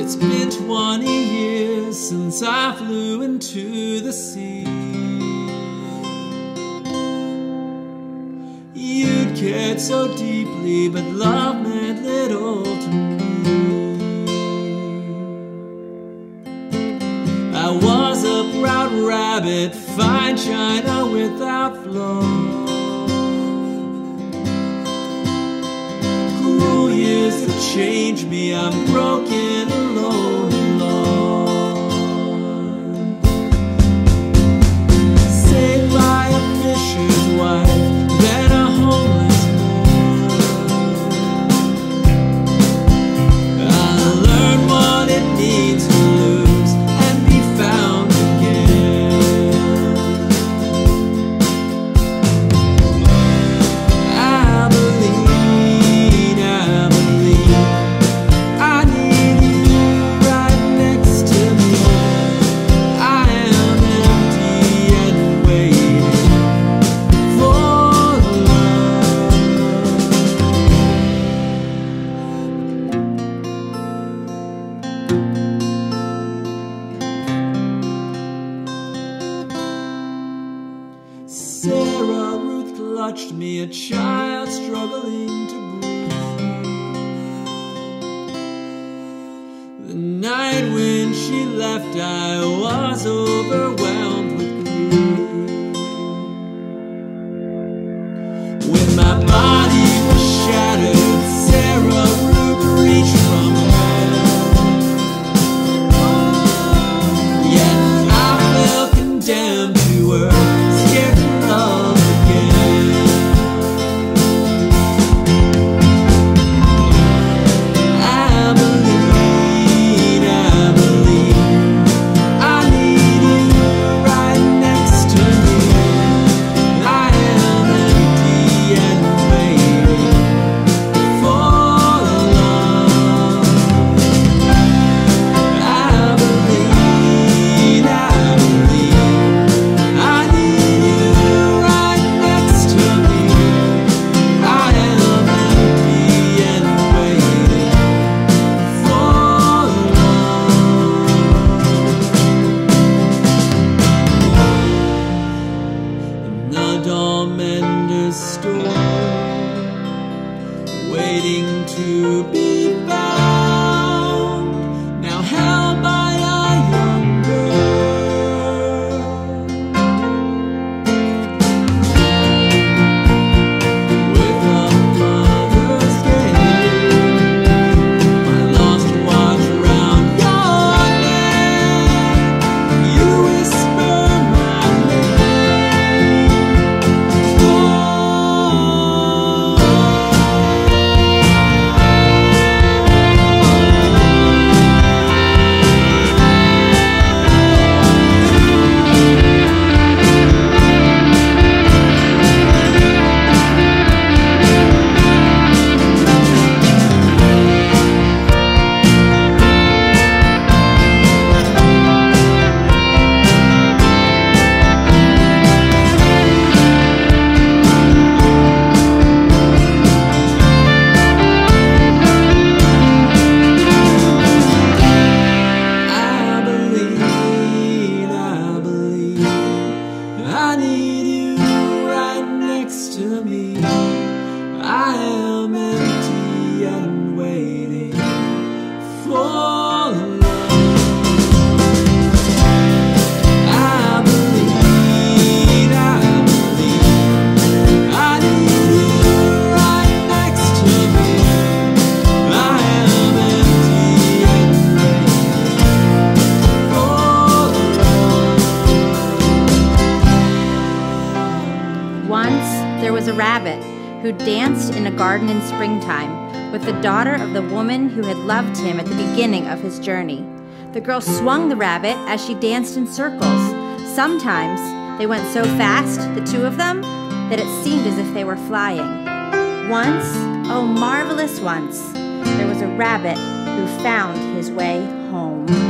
It's been 20 years since I flew into the sea. You'd cared so deeply, but love meant little to me. I was a proud rabbit, fine china without flaw. Cruel years have changed me, I'm broken, alone, and lost. Saved by a fisher's wife, then a homeless man. I learned what it means to lose and be found again. I believe I need you right next to me. I am empty and waiting for love. Sarah Ruth clutched me, a child struggling to breathe. The night when she left, I was overwhelmed with grief. When my body was shattered, Sarah Ruth reached from heaven. Yet I felt condemned to earth, scared to love again. I believe I need you right next to me. I am empty and waiting for love. I believe I need you right next to me. I am empty and waiting for love. In the Dormender's store, waiting to be found, now held by a young girl. With a mother's gaze, my lost watch round your neck, you whisper my name. I need you right next to me. I am empty and waiting for love. I believe I need you right next to me. I am empty and waiting for love. Once there was a rabbit who danced in a garden in springtime with the daughter of the woman who had loved him at the beginning of his journey. The girl swung the rabbit as she danced in circles. Sometimes they went so fast, the two of them, that it seemed as if they were flying. Once, oh marvelous once, there was a rabbit who found his way home.